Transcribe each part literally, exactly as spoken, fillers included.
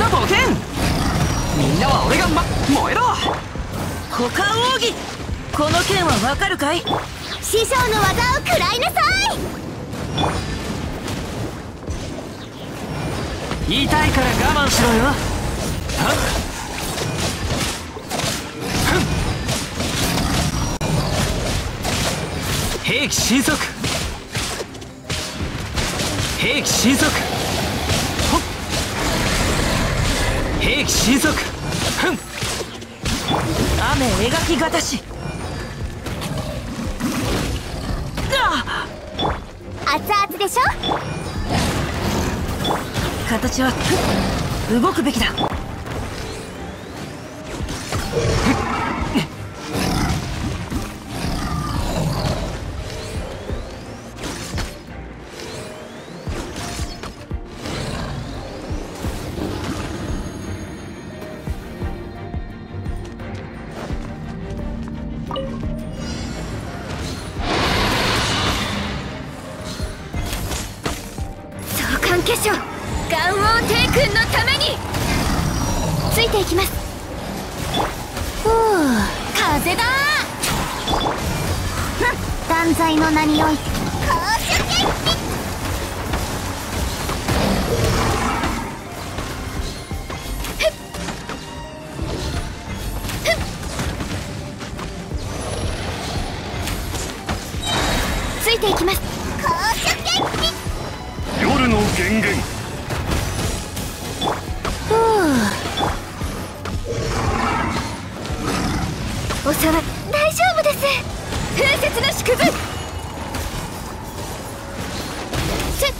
なボケん。みんなは俺が、ま、燃えろ。 股間奥義、この剣はわかるかい？ 師匠の技を食らいなさい。 言いたいから我慢しろよ。はっ兵器神速、兵器神速、ほっ兵器神速、ふん雨描きがたし。 熱々でしょ。 形は動くべきだ。 結晶、ガンオー帝君のためについていきます。ふう、風だー。断罪の名において公主決起。ついていきます。公主決起。 夜の源源。 ふう、おさわ大丈夫です。風雪の縮図。せっ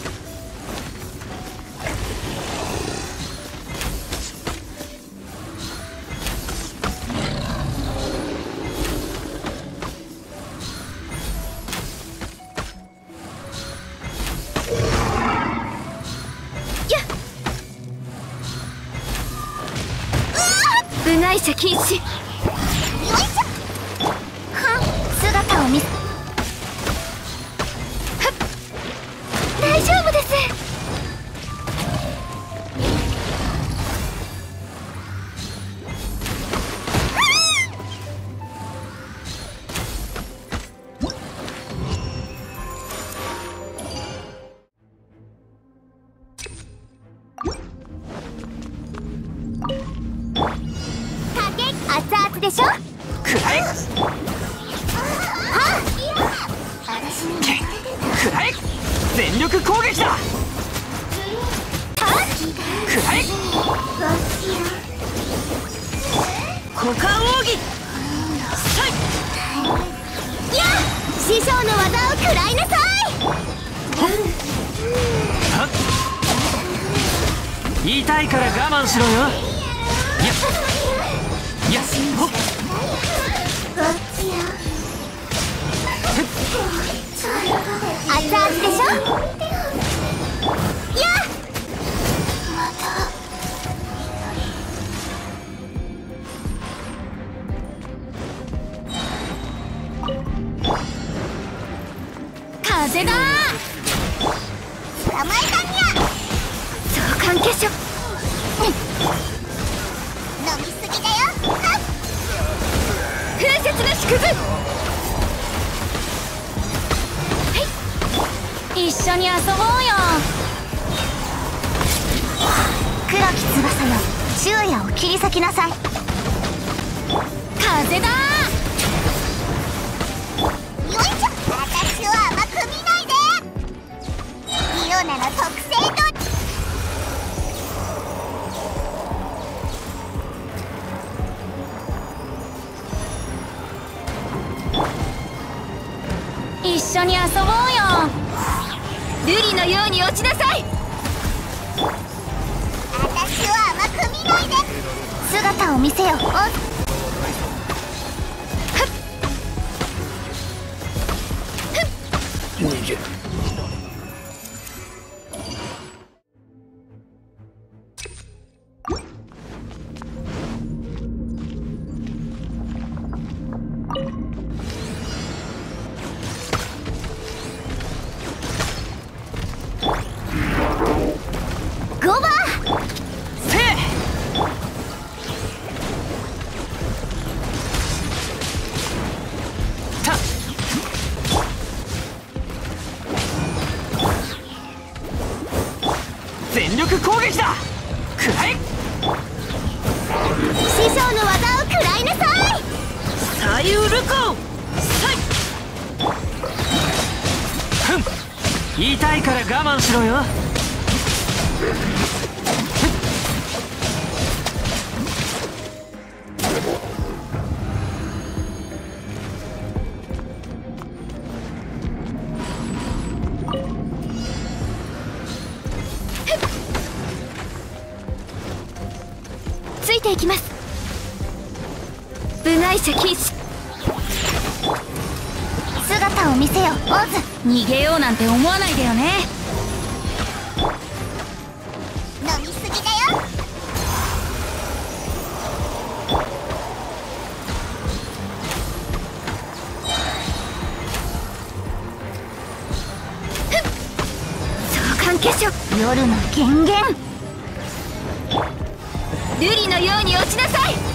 部外者禁止。よいしょ。はん、姿を見せ。はっ、大丈夫です。熱々でしょ。 くらえ。はくらえ。全力攻撃だ。くらえ。 股間奥義。さいや、師匠の技を食らいなさい。 はっ言いたいから我慢しろよ。いやいや、ほっ熱々でしょ。いや、風だー。捕まえたにゃ。相関結晶。飲みすぎだよ。風雪の縮図。 一緒に遊ぼうよ。 黒き翼よ、昼夜を切り裂きなさい。 風だー。よいしょ。私を甘く見ないで。イオナの特性と一緒に遊ぼうよ。 瑠璃のように落ちなさい。私を甘く見ないで。姿を見せよ。おっ、 逃げる。 ゴバせえ。 力攻撃だ。くらえ。 師匠の技を食らいなさい。 左右ルコさい。 ふん、痛いから我慢しろよ。 ついていきます。部外者禁止。姿を見せよオズ。 逃げようなんて思わないでよね。 飲みすぎだよ。相関結晶。夜の源源。瑠璃のように落ちなさい。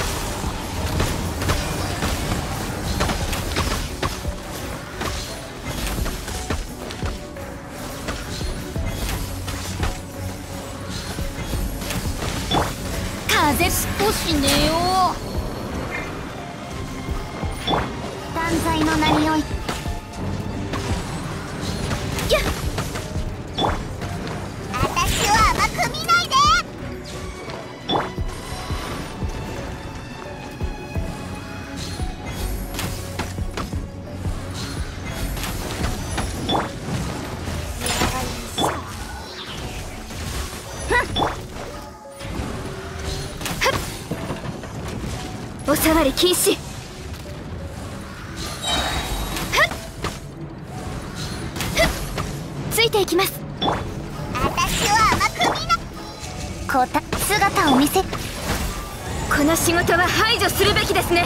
風少し寝よう。断罪の名においてやっ、私を甘く見ないで。おさわり禁止。ついていきます。私を甘く見な。こた姿を見せ。この仕事は排除するべきですね。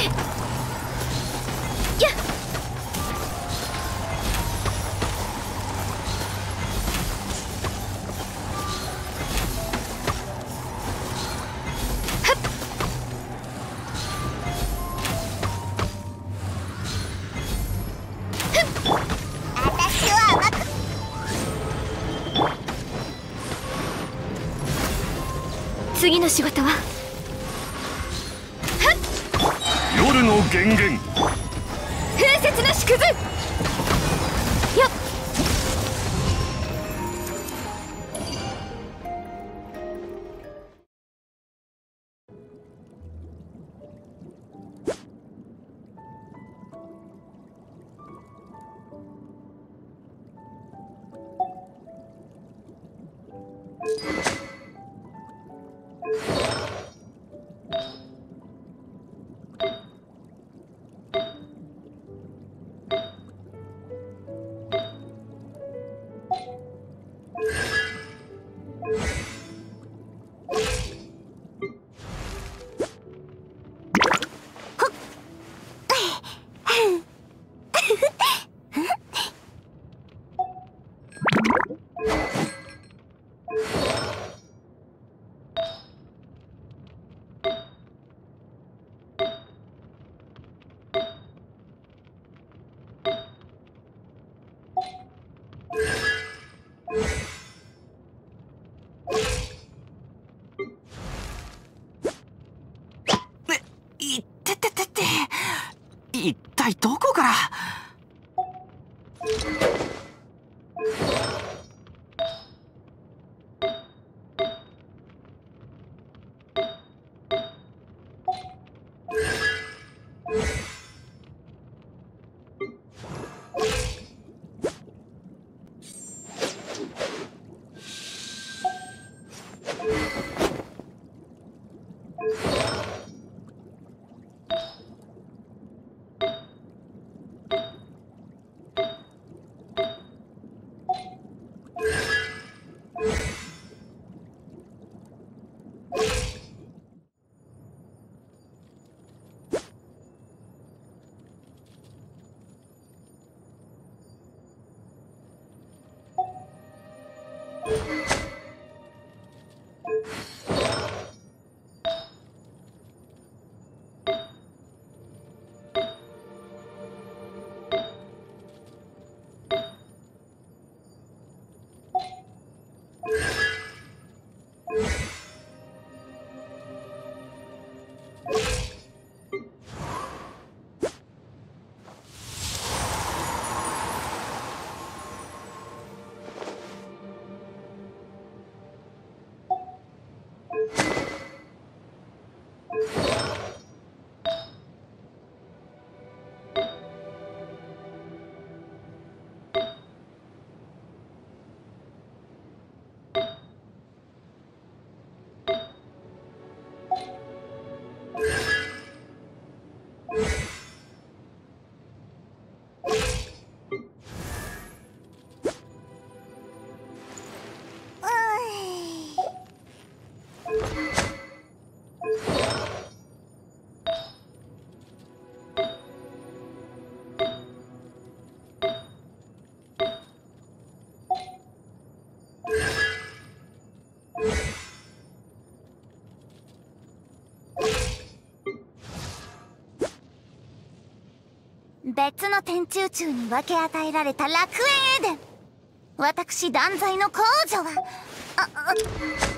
やっ、次の仕事は夜の源源。 風雪の縮図。よっ、 いってってってって、一体どこから。 別の天中宙に分け与えられた楽園エデン。私断罪の公女はああ